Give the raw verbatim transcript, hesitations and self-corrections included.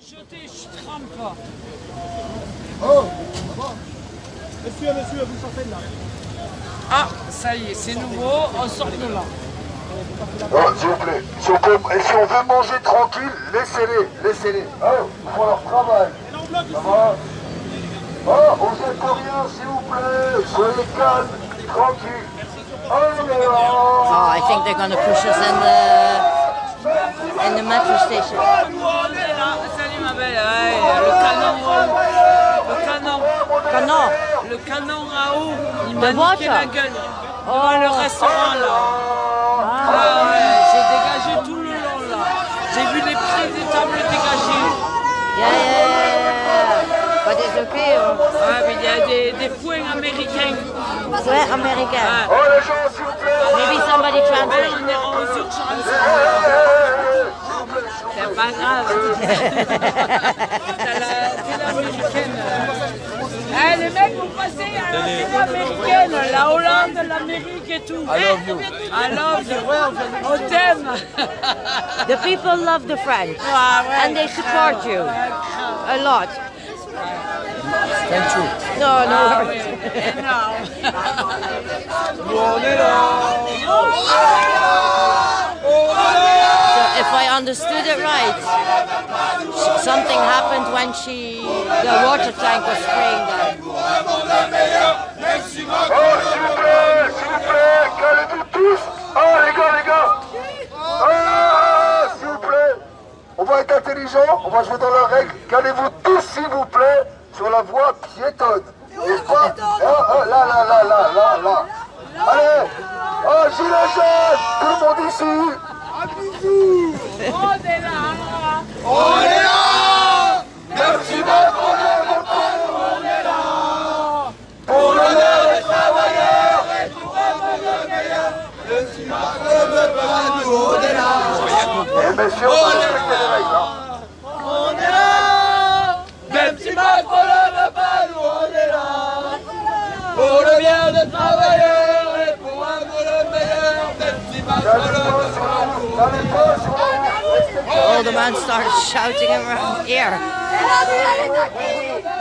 Jeter, je trempe. Oh, monsieur, monsieur, vous sortez de là. Ah, ça y est, c'est nouveau, on sort de là. Oh, s'il vous plaît, si on, peut, et si on veut manger tranquille, laissez-les, laissez-les. Oh, ils font leur travail. Ça va? Oh, aux Écoriens, s'il vous plaît, soyez calmes, tranquilles. Oh, Oh, I think they're going to push us in the in the metro station. Salut ma belle, ouais, le canon, le canon, Canon. le canon à eau, il De m'a niqué voiture. la gueule. Oh. Devant le restaurant là. Ah. Ah ouais, j'ai dégagé tout le long là. J'ai vu les prix des tables dégagées. Yeah, yeah, yeah. But it's okay. Oh. Ouais, mais il y a des, des points américains. Ouais, américain. oh, les gens, s'il vous plaît. Maybe somebody Ouais, translate. on est en urgence. C'est pas grave. C'est la télé américaine. Eh, les mecs vont passer à la télé américaine, la Hollande, l'Amérique et tout. I love you. I love you. On t'aime. The people love the French. Ah, ouais. And they support you a lot. Thank you. No, no Ah, worries. oui. Non. Nous, on est là. So if I understood it right, sh- something happened when she, the water tank was spraying them. Oh, s'il vous plaît, s'il vous plaît, calmez-vous tous. Oh, les gars, les gars. Ah, s'il vous plaît. On va être intelligent, on va jouer dans leurs règles. Calmez-vous tous, s'il vous plaît, sur la voie piétonne. Et pas... Oh, oh, là, là, là, là, là, là. Allez. Oh, gilet jaune. Tout le monde ici. On est là. On est là. Merci beaucoup. On est là. Pour l'honneur des travailleurs. Et pour le meilleur. On est là. Et messieurs, on va respecter les règles. Hein. On est là. Même si Macron ne veut pas, nous on est là. Pour le bien des travailleurs et pour le meilleur. Même si Macron ne veut pas, nous on est là. All the man started shouting around here.